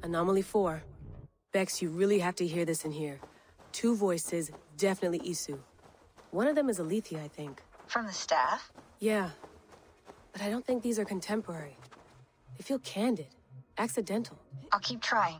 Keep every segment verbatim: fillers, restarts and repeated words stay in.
Anomaly four. Bex, you really have to hear this in here. Two voices, definitely Isu. One of them is Aletheia, I think. From the staff? Yeah. But I don't think these are contemporary. They feel candid. Accidental. I'll keep trying.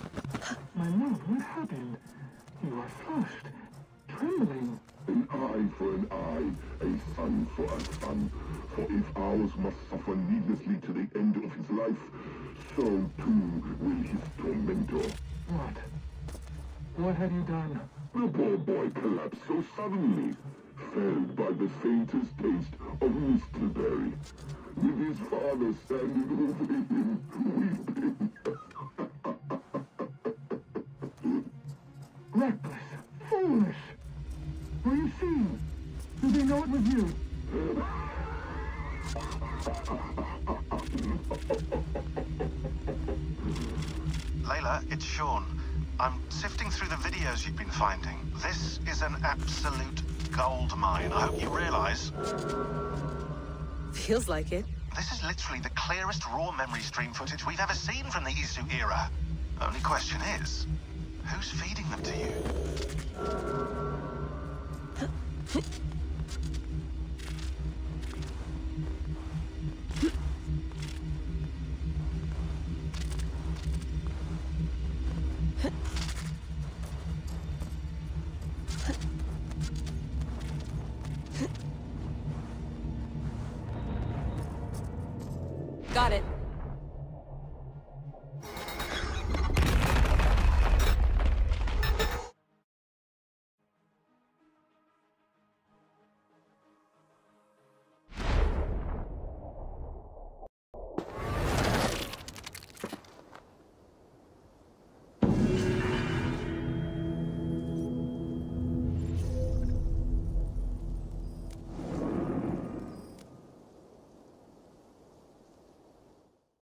My lord, what happened? You are flushed, trembling. An eye for an eye, a son for a son. For if ours must suffer needlessly to the end of his life, so too will his tormentor. What? What have you done? The poor boy collapsed so suddenly, felled by the faintest taste of Mistleberry, with his father standing over him, weeping. Reckless! Foolish! Were you seen? Did they know it was you? Layla, it's Sean. I'm sifting through the videos you've been finding. This is an absolute gold mine. I hope you realize. Feels like it. This is literally the clearest raw memory stream footage we've ever seen from the Isu era. Only question is, who's feeding them to you? Got it.